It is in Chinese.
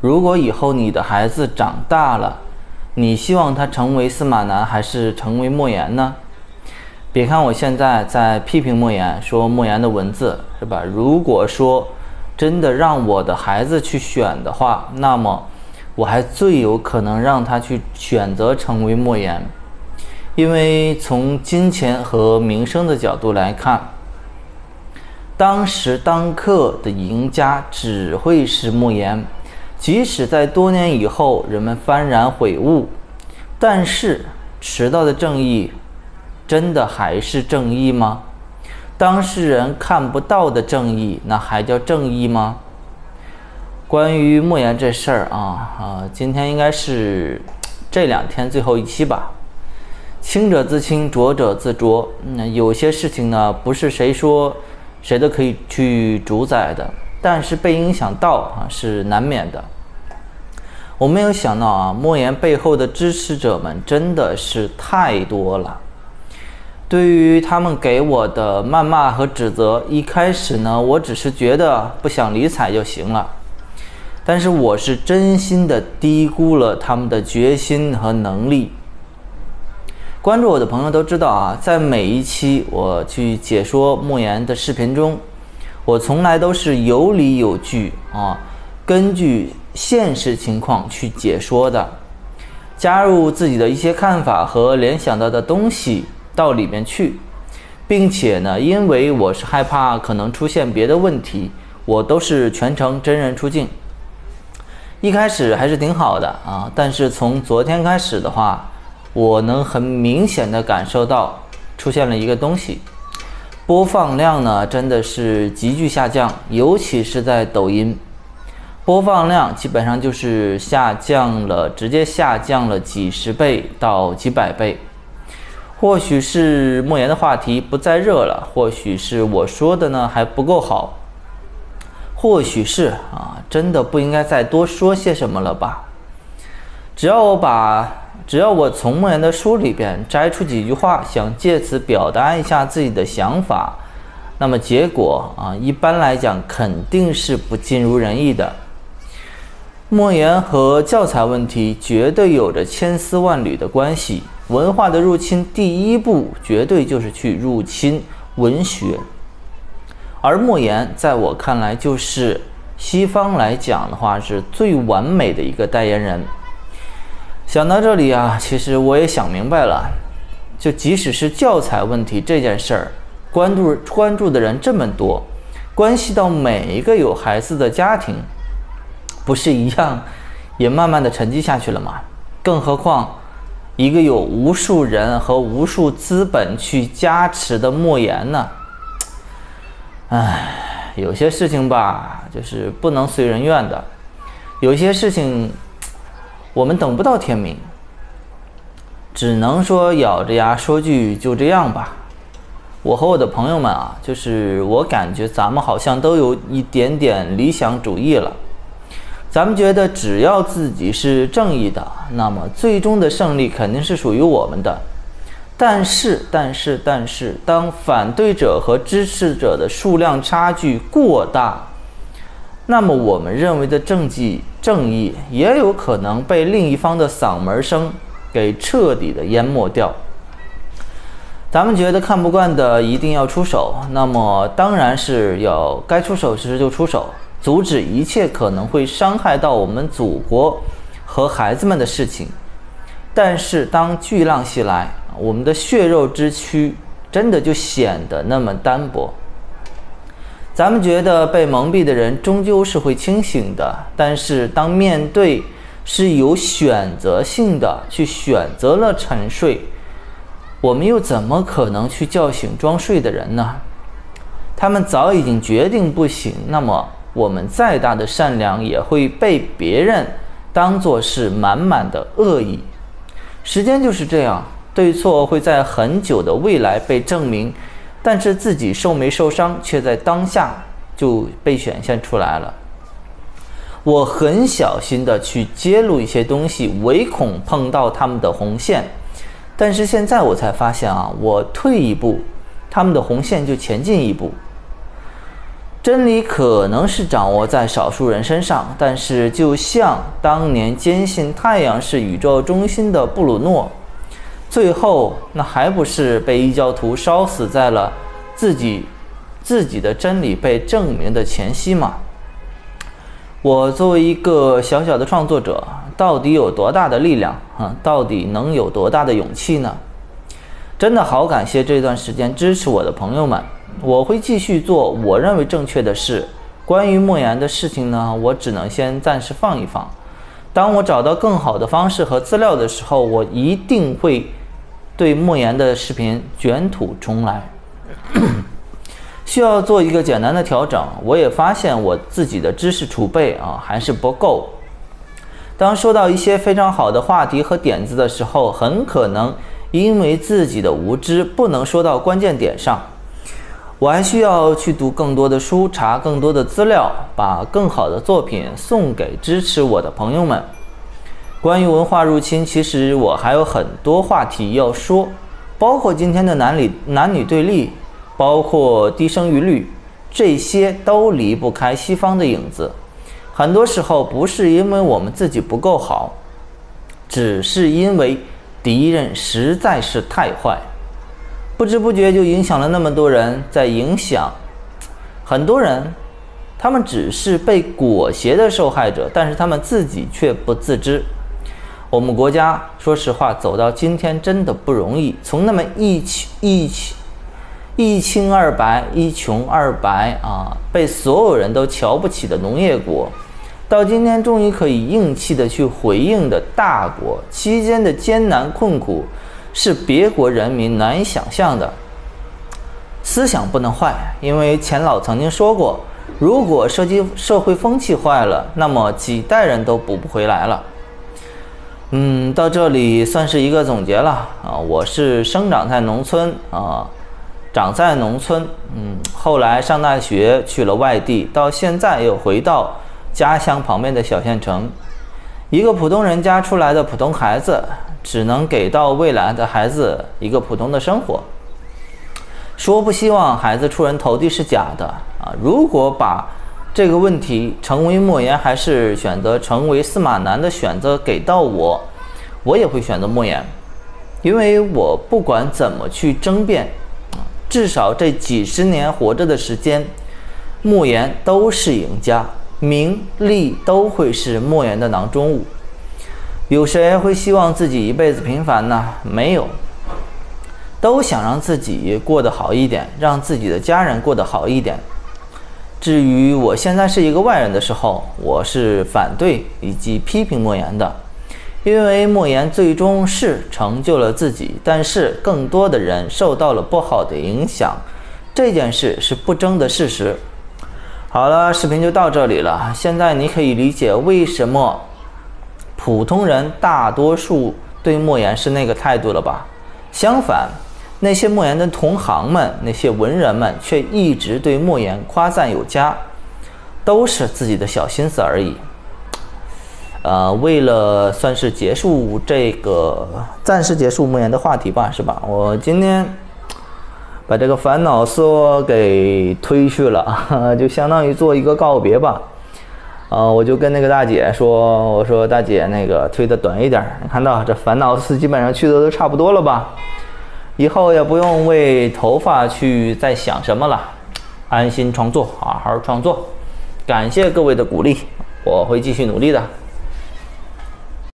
如果以后你的孩子长大了，你希望他成为司马南还是成为莫言呢？别看我现在在批评莫言，说莫言的文字是吧？如果说真的让我的孩子去选的话，那么我还最有可能让他去选择成为莫言。因为从金钱和名声的角度来看，当时当刻的赢家只会是莫言。即使在多年以后人们幡然悔悟，但是迟到的正义真的还是正义吗？当事人看不到的正义，那还叫正义吗？关于莫言这事儿今天应该是这2天最后一期吧。清者自清，浊者自浊。有些事情呢，不是谁说谁都可以去主宰的，但是被影响到是难免的。我没有想到莫言背后的支持者们真的是太多了。对于他们给我的谩骂和指责，一开始呢，我只是觉得不想理睬就行了。但是我是真心的低估了他们的决心和能力。关注我的朋友都知道在每一期我去解说莫言的视频中，我从来都是有理有据根据现实情况去解说的，加入自己的一些看法和联想到的东西到里面去，并且呢，因为我是害怕可能出现别的问题，我都是全程真人出镜。一开始还是挺好的但是从昨天开始的话，我能很明显的感受到出现了一个东西，播放量呢真的是急剧下降，尤其是在抖音，播放量基本上就是直接下降了几十倍到几百倍。或许是莫言的话题不再热了，或许是我说的呢还不够好，或许是真的不应该再多说些什么了吧。只要我从莫言的书里边摘出几句话，想借此表达一下自己的想法，那么结果一般来讲肯定是不尽如人意的。莫言和教材问题绝对有着千丝万缕的关系。文化的入侵第一步绝对就是去入侵文学，而莫言在我看来就是西方来讲的话是最完美的一个代言人。想到这里其实我也想明白了，就即使是教材问题这件事儿，关注的人这么多，关系到每一个有孩子的家庭，不是一样也慢慢的沉积下去了吗？更何况一个有无数人和无数资本去加持的莫言呢？有些事情吧，就是不能随人愿的。有些事情我们等不到天明，只能说咬着牙说句就这样吧。我和我的朋友们就是我感觉咱们好像都有一点点理想主义了。咱们觉得只要自己是正义的，那么最终的胜利肯定是属于我们的。但是当反对者和支持者的数量差距过大，那么我们认为的正义也有可能被另一方的嗓门声给彻底的淹没掉。咱们觉得看不惯的一定要出手，那么当然是要该出手时就出手，阻止一切可能会伤害到我们祖国和孩子们的事情。但是当巨浪袭来，我们的血肉之躯真的就显得那么单薄。咱们觉得被蒙蔽的人终究是会清醒的，但是当面对是有选择性的去选择了沉睡，我们又怎么可能去叫醒装睡的人呢？他们早已经决定不醒，那么我们再大的善良也会被别人当作是满满的恶意。时间就是这样，对错会在很久的未来被证明，但是自己受没受伤却在当下就被显现出来了。我很小心的去揭露一些东西，唯恐碰到他们的红线，但是现在我才发现我退一步，他们的红线就前进一步。 真理可能是掌握在少数人身上，但是就像当年坚信太阳是宇宙中心的布鲁诺，最后那还不是被异教徒烧死在了自己的真理被证明的前夕吗？我作为一个小小的创作者，到底有多大的力量到底能有多大的勇气呢？真的好感谢这段时间支持我的朋友们，我会继续做我认为正确的事。关于莫言的事情呢，我只能先暂时放一放。当我找到更好的方式和资料的时候，我一定会对莫言的视频卷土重来。需要做一个简单的调整，我也发现我自己的知识储备还是不够。当说到一些非常好的话题和点子的时候，很可能因为自己的无知不能说到关键点上。我还需要去读更多的书，查更多的资料，把更好的作品送给支持我的朋友们。关于文化入侵，其实我还有很多话题要说，包括今天的男女对立，包括低生育率，这些都离不开西方的影子。很多时候不是因为我们自己不够好，只是因为敌人实在是太坏，不知不觉就影响了那么多人，在影响很多人，他们只是被裹挟的受害者，但是他们自己却不自知。我们国家说实话走到今天真的不容易，从那么一清二白、一穷二白被所有人都瞧不起的农业国，到今天终于可以硬气的去回应的大国，期间的艰难困苦是别国人民难以想象的。思想不能坏，因为钱老曾经说过，如果社会风气坏了，那么几代人都补不回来了。到这里算是一个总结了我是生长在农村长在农村，后来上大学去了外地，到现在又回到家乡旁边的小县城。一个普通人家出来的普通孩子，只能给到未来的孩子一个普通的生活。说不希望孩子出人头地是假的如果把这个问题成为莫言还是选择成为司马南的选择给到我也会选择莫言，因为我不管怎么去争辩，至少这几十年活着的时间，莫言都是赢家，名利都会是莫言的囊中物。有谁会希望自己一辈子平凡呢？没有，都想让自己过得好一点，让自己的家人过得好一点。至于我现在是一个外人的时候，我是反对以及批评莫言的，因为莫言最终是成就了自己，但是更多的人受到了不好的影响，这件事是不争的事实。好了，视频就到这里了。现在你可以理解为什么普通人大多数对莫言是那个态度了吧？相反，那些莫言的同行们，那些文人们却一直对莫言夸赞有加，都是自己的小心思而已。为了算是结束这个暂时结束莫言的话题吧，是吧？我今天把这个烦恼丝给推去了，就相当于做一个告别吧。我就跟那个大姐说，我说大姐，那个推的短一点，你看到这烦恼丝基本上去的都差不多了吧？以后也不用为头发去再想什么了，安心创作，好好创作。感谢各位的鼓励，我会继续努力的。